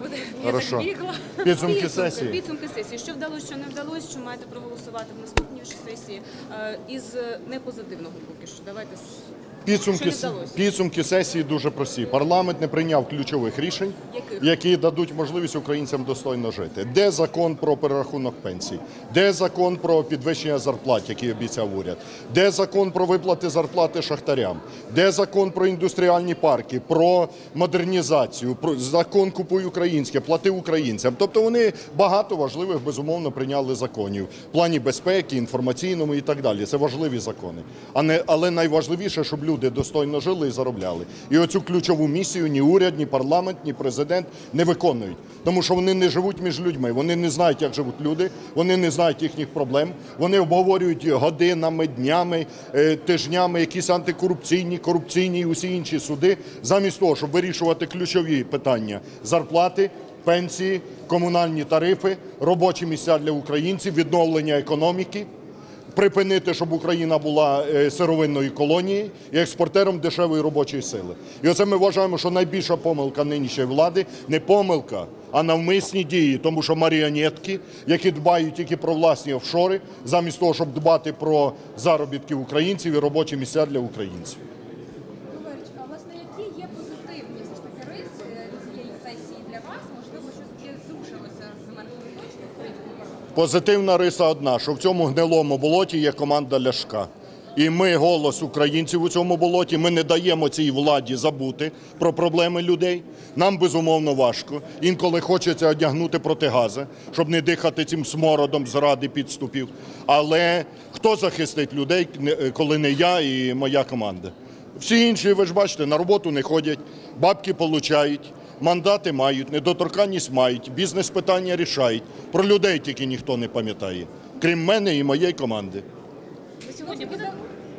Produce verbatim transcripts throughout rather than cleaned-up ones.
буде. Я Хорошо. так бігла. Підсумки сесії. Підсумки сесії. Що вдалося, що не вдалося, що маєте проголосувати в наступній сесії е, із непозитивного поки що. Давайте Підсумки, підсумки сесії дуже прості. Парламент не прийняв ключових рішень, Яких? які дадуть можливість українцям достойно жити. Де закон про перерахунок пенсій? Де закон про підвищення зарплат, який обіцяв уряд? Де закон про виплати зарплати шахтарям? Де закон про індустріальні парки, про модернізацію, про закон «Купуй українське», «Плати українцям». Тобто вони багато важливих, безумовно, прийняли законів. В плані безпеки, інформаційному і так далі. Це важливі закони. А не, але найважливіше, щоб люди Люди достойно жили і заробляли. І оцю ключову місію ні уряд, ні парламент, ні президент не виконують. Тому що вони не живуть між людьми, вони не знають, як живуть люди, вони не знають їхніх проблем, вони обговорюють годинами, днями, тижнями якісь антикорупційні, корупційні і усі інші суди, замість того, щоб вирішувати ключові питання – зарплати, пенсії, комунальні тарифи, робочі місця для українців, відновлення економіки, припинити, щоб Україна була сировинною колонією і експортером дешевої робочої сили. І оце ми вважаємо, що найбільша помилка нинішньої влади – не помилка, а навмисні дії, тому що маріонетки, які дбають тільки про власні офшори, замість того, щоб дбати про заробітки українців і робочі місця для українців. А власне, які є позитивні все ж таки риси цієї сесії для вас? Можливо, щось таке зрушилося з мертвої точки в українському парламенті? Позитивна риса одна, що в цьому гнилому болоті є команда Ляшка. І ми голос українців у цьому болоті, ми не даємо цій владі забути про проблеми людей. Нам, безумовно, важко. Інколи хочеться одягнути протигази, щоб не дихати цим смородом зради, підступів. Але хто захистить людей, коли не я і моя команда? Всі інші, ви ж бачите, на роботу не ходять, бабки получають, мандати мають, недоторканність мають, бізнес-питання рішають. Про людей тільки ніхто не пам'ятає, крім мене і моєї команди. Ви сьогодні будете...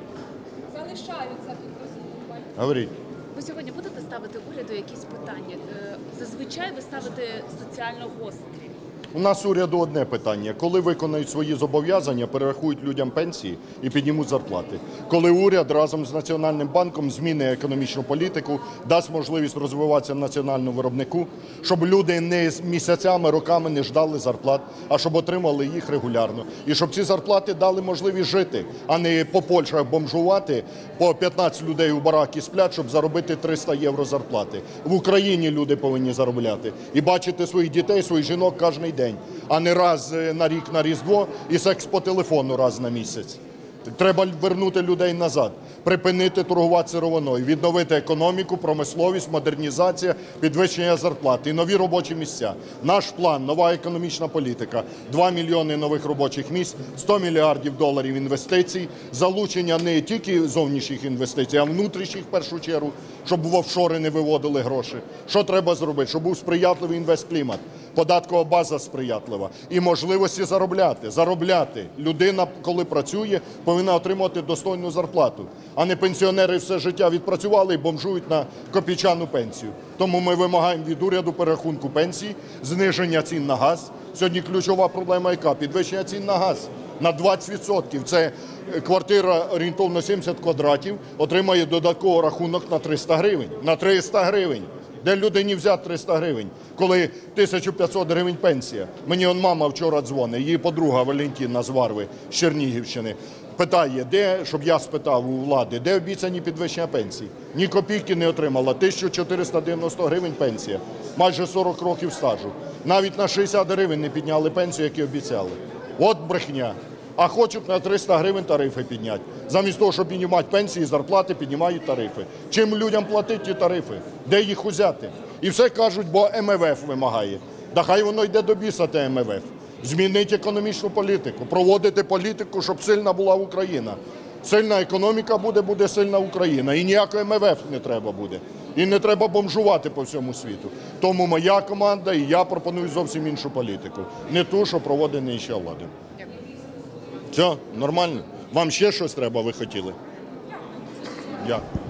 Залишаються тут присутні. Говоріть. Ви сьогодні будете ставити уряду якісь питання? Е, Зазвичай ви ставите соціально гострі. У нас уряду одне питання. Коли виконають свої зобов'язання, перерахують людям пенсії і піднімуть зарплати. Коли уряд разом з Національним банком змінить економічну політику, дасть можливість розвиватися національному виробнику, щоб люди не місяцями, роками не ждали зарплат, а щоб отримали їх регулярно. І щоб ці зарплати дали можливість жити, а не по Польщах бомжувати, по п'ятнадцять людей у баракі сплять, щоб заробити триста євро зарплати. В Україні люди повинні заробляти і бачити своїх дітей, своїх жінок кожен день, а не раз на рік на Різдво і секс по телефону раз на місяць. Треба вернути людей назад, припинити торгувати сировиною, відновити економіку, промисловість, модернізація, підвищення зарплат і нові робочі місця. Наш план – нова економічна політика, два мільйони нових робочих місць, сто мільярдів доларів інвестицій, залучення не тільки зовнішніх інвестицій, а внутрішніх в першу чергу, щоб в офшори не виводили гроші. Що треба зробити? Щоб був сприятливий інвестклімат, податкова база сприятлива і можливості заробляти. Заробляти. Людина, коли працює, повинна отримувати достойну зарплату, а не пенсіонери все життя відпрацювали і бомжують на копійчану пенсію. Тому ми вимагаємо від уряду перерахунку пенсій, зниження цін на газ. Сьогодні ключова проблема яка? Підвищення цін на газ на двадцять відсотків. Це квартира орієнтовно сімдесят квадратів отримає додатковий рахунок на триста гривень. На триста гривень. Де людині взяти триста гривень, коли тисяча п'ятсот гривень пенсія? Мені он мама вчора дзвонить, її подруга Валентина з Варви, з Чернігівщини, питає, де, щоб я спитав у влади, де обіцяні підвищення пенсій? Ні копійки не отримала, тисяча чотириста дев'яносто гривень пенсія, майже сорок років стажу. Навіть на шістдесят гривень не підняли пенсію, які обіцяли. От брехня. А хочуть на триста гривень тарифи підняти. Замість того, щоб піднімати пенсії, зарплати, піднімають тарифи. Чим людям платити ті тарифи? Де їх узяти? І все кажуть, бо ем еф еф вимагає. Да хай воно йде до біса, те ем еф еф. Змінити економічну політику, проводити політику, щоб сильна була Україна. Сильна економіка буде, буде сильна Україна. І ніякого ем еф еф не треба буде. І не треба бомжувати по всьому світу. Тому моя команда і я пропоную зовсім іншу політику. Не ту, що проводить нинішня влада. Все, нормально? Вам ще щось треба, ви хотіли? Дякую.